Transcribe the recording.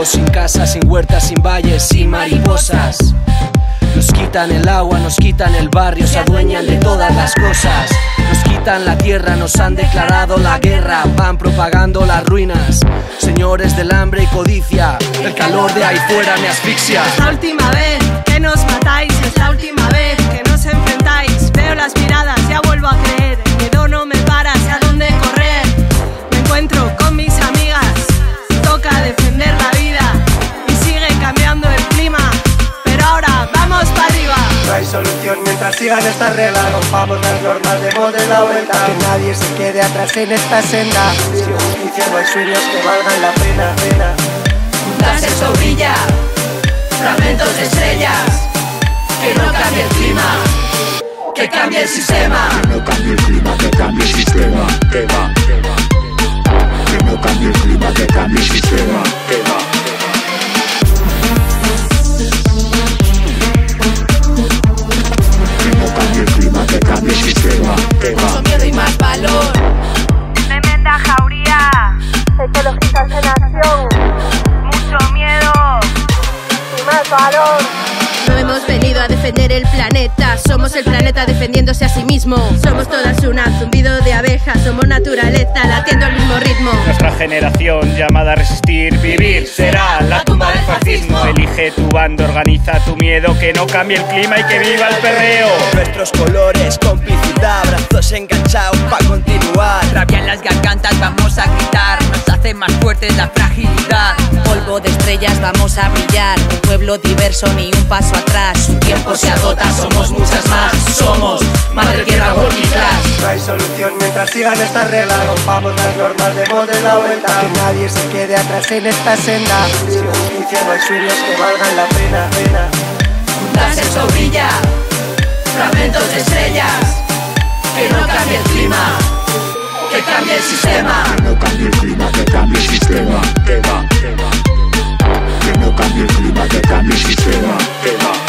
campos sin casas, sin huertas, sin valles, sin mariposas. Nos quitan el agua, nos quitan el barrio, se adueñan de todas las cosas. Nos quitan la tierra, nos han declarado la guerra, van propagando las ruinas. Señores del hambre y codicia, el calor de ahí fuera me asfixia. Es la última vez que nos matáis, es la última vez que nos enfrentáis. Veo las miradas, ya vuelvo a creer, el miedo no me para, sé a dónde correr. Me encuentro con mis amigas, toca defender la vida y sigue cambiando el clima, pero ahora vamos para arriba. No hay solución mientras sigan estas reglas, rompamos las normas, demos de la vuelta. Que nadie se quede atrás en esta senda, sin justicia no hay sueños que valgan la pena. Un láser brilla, fragmentos de estrellas, que no cambie el clima, que cambie el sistema. Que no cambie el clima, que cambie el sistema. Que va. Que no cambie el clima, que cambie el sistema. Que va. Que no cambie el clima, que cambie el sistema. Que va. Mucho miedo y más valor. Tremenda jauría, ecologistas en acción. Mucho miedo y más valor. No hemos venido a defender el planeta, somos el planeta defendiéndose a sí mismo. Somos todas una, zumbido de abejas, somos naturaleza latiendo al mismo ritmo. Nuestra generación llamada a resistir, vivir será la tumba del fascismo. Elige tu bando, organiza tu miedo, que no cambie el clima y que viva el perreo. Nuestros colores, complicidad, brazos enganchados pa' continuar. Rabia en las gargantas, vamos a gritar, nos hace más fuertes la fragilidad. Polvo de estrellas, vamos a brillar, un pueblo diverso, ni un paso atrás. Su tiempo se agota, somos muchas más. Somos madre tierra, working class. No hay solución mientras sigan estas reglas, rompamos las normas, demos de la vuelta. Que nadie se quede atrás en esta senda, sin justicia no hay sueños que valgan la pena. Un láser brilla, fragmentos de estrellas, que no cambie el clima, que cambie el sistema. Que no cambie el clima, que cambie el sistema. Que va. Que no cambie el clima, que cambie el sistema. Que va.